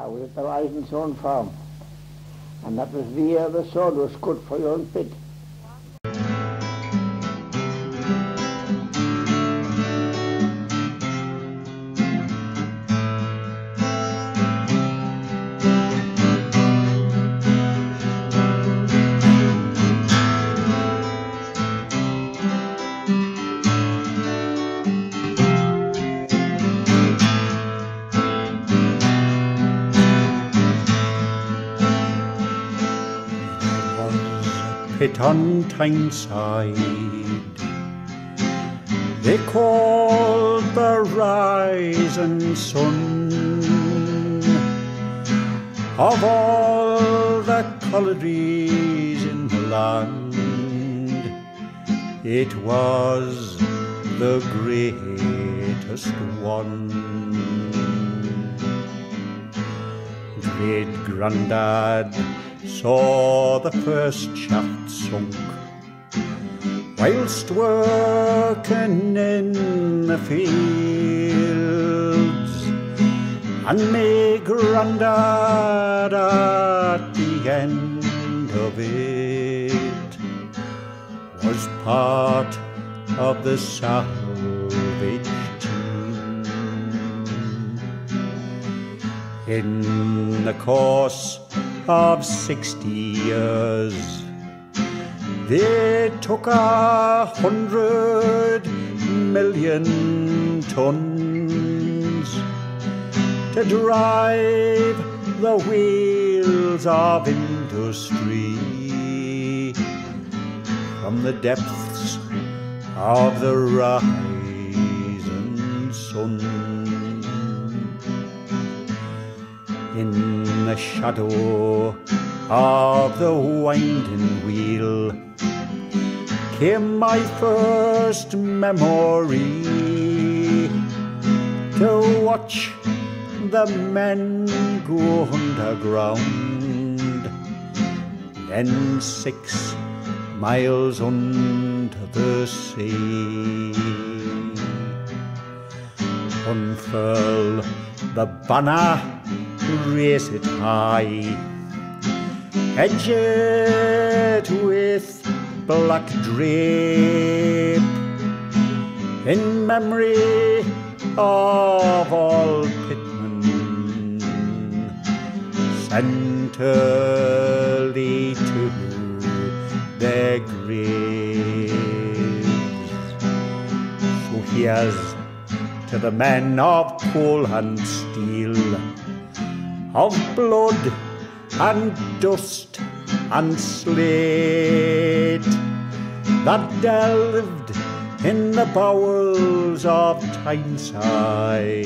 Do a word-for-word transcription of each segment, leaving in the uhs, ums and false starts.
I was at the Rising Sun farm, and that was the year the sun was good for your own pit. Pit on Tyneside, they called the Rising Sun. Of all the collieries in the land, it was the greatest one. Great Grandad saw the first shaft sunk whilst working in the fields, and my Grandad at the end of it was part of the salvage team. In the course of sixty years, they took a hundred million tons to drive the wheels of industry from the depths of the rising sun. In the shadow of the winding wheel came my first memory to watch the men go underground, then six miles under the sea. Unfurl the banner, raise it high, edge it with black drape, in memory of all pitmen sent early to their graves. So here's to the men of coal and steel, of blood and dust and slate, that delved in the bowels of Tyneside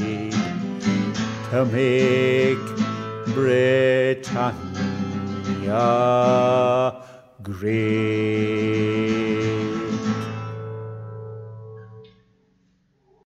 to make Britannia great.